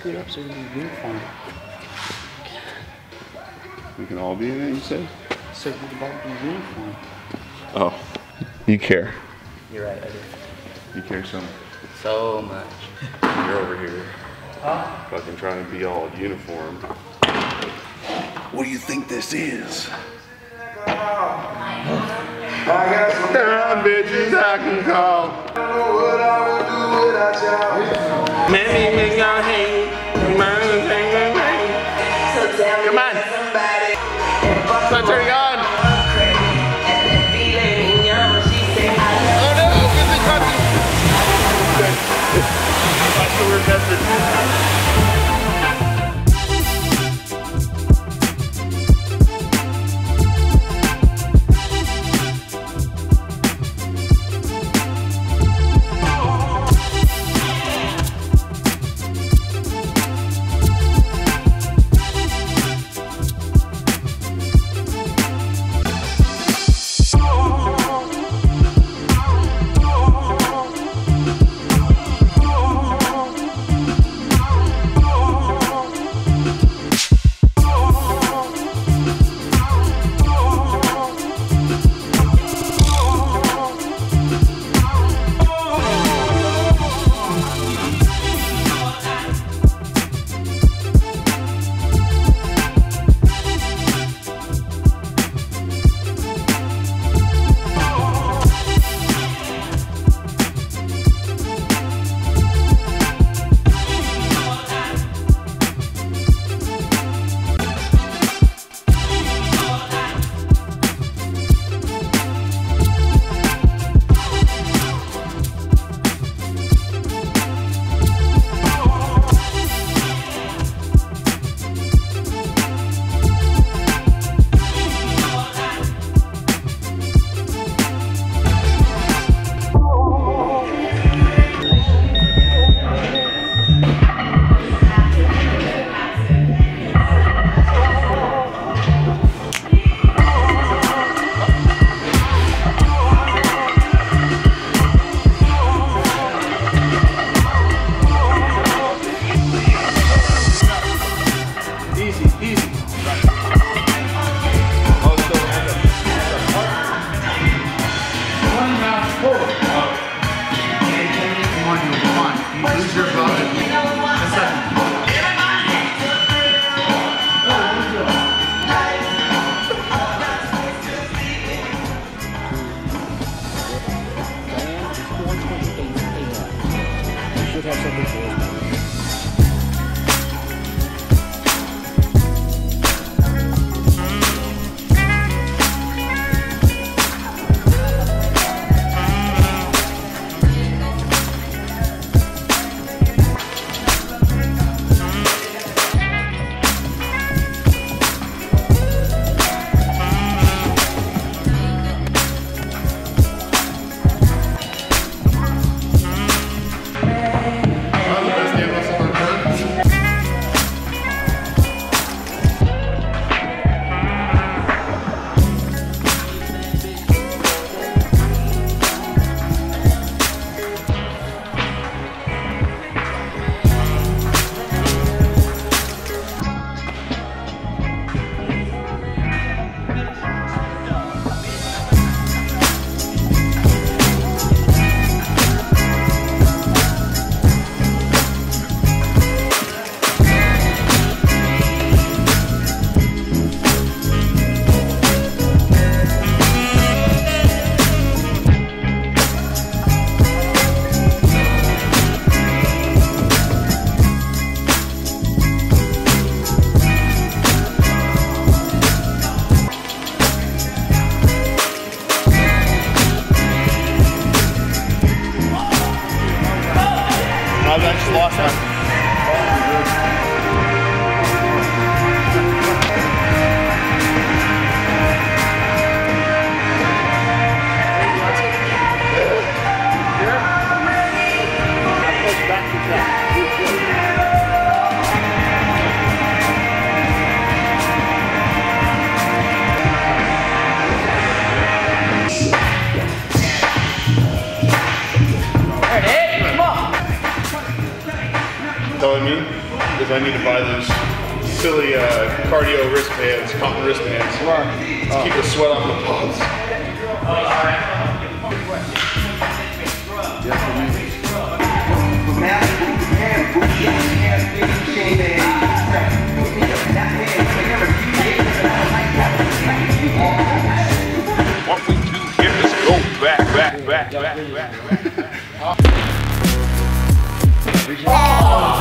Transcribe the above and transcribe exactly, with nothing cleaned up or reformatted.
scoot up so we can be uniform. We can all be in it, you said? So we can all be uniform. Oh, you care. You're right, I do. You care so much. So much. You're over here. Huh? Fucking trying to be all uniform. What do you think this is? There are bitches I can call. Maybe we gon' hang. Come on. Let's turn it on. Oh no, is it touching? Watch the word message. Telling me? is I need to buy those silly uh, cardio wristbands, cotton wristbands, to keep the sweat off the palms. What we do here is go back, back, back, back, back, back.